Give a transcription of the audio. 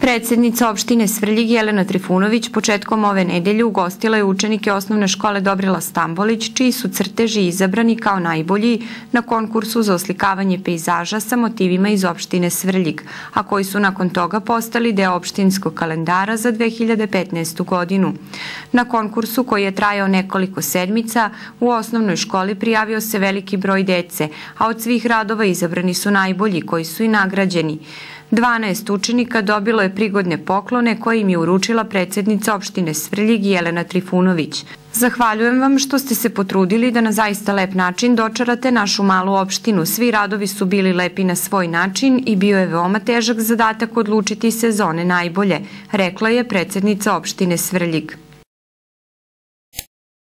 Predsednica opštine Svrljig Jelena Trifunović početkom ove nedelje ugostila je učenike osnovne škole Dobrila Stambolić, čiji su crteži izabrani kao najbolji na konkursu za oslikavanje pejzaža sa motivima iz opštine Svrljig, a koji su nakon toga postali deo opštinskog kalendara za 2015. godinu. Na konkursu, koji je trajao nekoliko sedmica, u osnovnoj školi prijavio se veliki broj dece, a od svih radova izabrani su najbolji, koji su i nagrađeni. 12 učenika dobilo je prigodne poklone koje im je uručila predsednica opštine Svrljig Jelena Trifunović. Zahvaljujem vam što ste se potrudili da na zaista lep način dočarate našu malu opštinu. Svi radovi su bili lepi na svoj način i bio je veoma težak zadatak odlučiti sezone najbolje, rekla je predsednica opštine Svrljig.